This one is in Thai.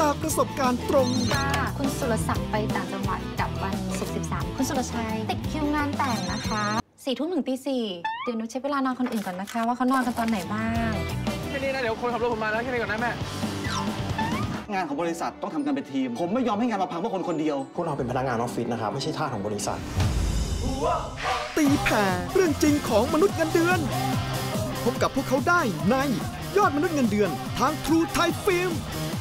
จากประสบการณ์ตรงคุณสุรศักดิ์ไปต่างจังหวัดกับวันศุกร์13คุณสุรชัยติดคิวงานแต่งนะคะ4 ทุ่มถึงตี 4เดี๋ยวนุชเช็คเวลานอนคนอื่นก่อนนะคะว่าเขานอนกันตอนไหนบ้างแค่นี้นะเดี๋ยวคนขับรถผมมาแล้วแค่นี้ก่อนนะแม่งานของบริษัทต้องทำกันเป็นทีมผมไม่ยอมให้งานมาพังเพราะคนคนเดียวพวกเราเป็นพนักงานออฟฟิศนะครับไม่ใช่ทาสของบริษัทตีแผ่เรื่องจริงของมนุษย์เงินเดือนพบกับพวกเขาได้ในยอดมนุษย์เงินเดือนทาง True Thai Film